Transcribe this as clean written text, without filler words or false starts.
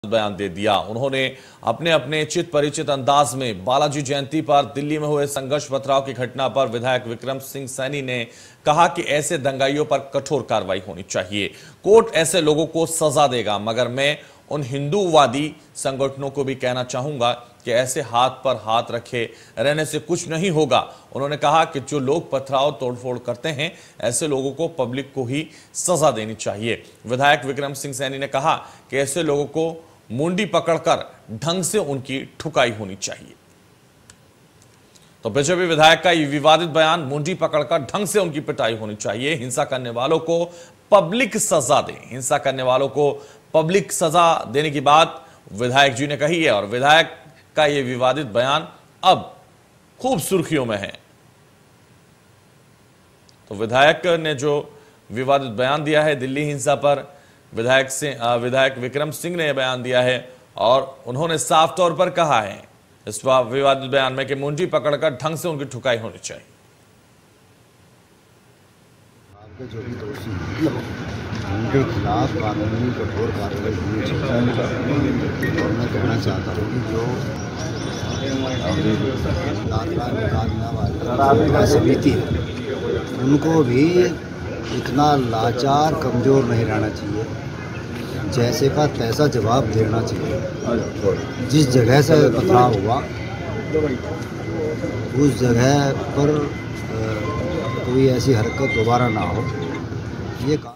बयान दे दिया। उन्होंने अपने अपने चित परिचित अंदाज में बालाजी जयंती पर दिल्ली में हुए संघर्ष पथराव की घटना पर विधायक विक्रम सिंह सैनी ने कहा कि ऐसे दंगाइयों पर कठोर कार्रवाई होनी चाहिए। कोर्ट ऐसे लोगों को सजा देगा, मगर मैं उन हिंदूवादी संगठनों को भी कहना चाहूंगा कि ऐसे हाथ पर हाथ रखे रहने से कुछ नहीं होगा। उन्होंने कहा कि जो लोग पथराव तोड़फोड़ करते हैं, ऐसे लोगों को पब्लिक को ही सजा देनी चाहिए। विधायक विक्रम सिंह सैनी ने कहा कि ऐसे लोगों को मुंडी पकड़कर ढंग से उनकी ठुकाई होनी चाहिए। तो बीजेपी विधायक का ये विवादित बयान, मुंडी पकड़कर ढंग से उनकी पिटाई होनी चाहिए। हिंसा करने वालों को पब्लिक सजा दें। हिंसा करने वालों को पब्लिक सजा देने की बात विधायक जी ने कही है और विधायक का यह विवादित बयान अब खूब सुर्खियों में है। तो विधायक ने जो विवादित बयान दिया है दिल्ली हिंसा पर, विधायक विक्रम सिंह ने यह बयान दिया है और उन्होंने साफ तौर पर कहा है इस विवादित बयान में कि मुंडी पकड़कर ढंग से उनकी ठुकाई होनी चाहिए। जो भी दोषी उनके खिलाफ कानूनी कठोर कार्रवाई होनी चाहिए। और मैं कहना चाहता हूँ कि जो दाखिला निकालने वाली समिति है उनको भी इतना लाचार कमज़ोर नहीं रहना चाहिए। जैसे का तैसा जवाब देना चाहिए। जिस जगह से पथराव हुआ उस जगह पर कोई ऐसी हरकत दोबारा ना हो। ये